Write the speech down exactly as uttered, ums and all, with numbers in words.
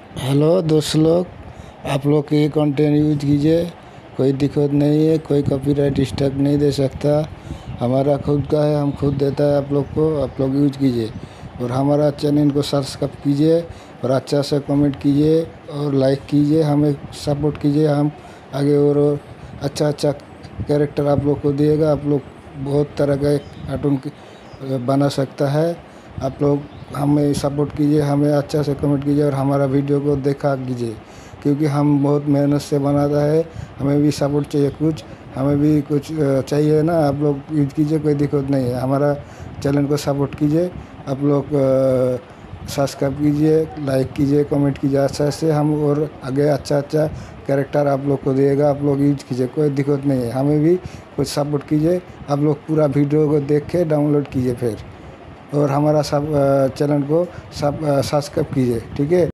Hello दोस्त लोग, आप लोग ये कंटेंट यूज कीजिए, कोई दिक्कत नहीं है, कोई कॉपीराइट स्ट्राइक नहीं दे सकता। हमारा खुद का है, हम खुद देता है आप लोग को, आप लोग यूज कीजिए और हमारा चैनल को सब्सक्राइब कीजिए और अच्छा से कमेंट कीजिए और लाइक कीजिए, हमें सपोर्ट कीजिए। हम आगे और अच्छा अच्छा कैरेक्टर आप लोग को दिएगा। आप लोग बहुत तरह का कार्टून बना सकता है। आप लोग हमें सपोर्ट कीजिए, हमें अच्छा से कमेंट कीजिए और हमारा वीडियो को देखा कीजिए, क्योंकि हम बहुत मेहनत से बनाता है। हमें भी सपोर्ट चाहिए, कुछ हमें भी कुछ चाहिए ना। आप लोग यूज कीजिए, कोई दिक्कत नहीं है। हमारा चैनल को सपोर्ट कीजिए, आप लोग सब्सक्राइब कीजिए, लाइक कीजिए, कमेंट कीजिए। अच्छा से हम और आगे अच्छा अच्छा कैरेक्टर आप लोग को दिएगा। आप लोग यूज कीजिए, कोई दिक्कत नहीं है। हमें भी कुछ सपोर्ट कीजिए। आप लोग पूरा वीडियो को देख के डाउनलोड कीजिए फिर, और हमारा सब चैनल को सब सब्सक्राइब कीजिए, ठीक है।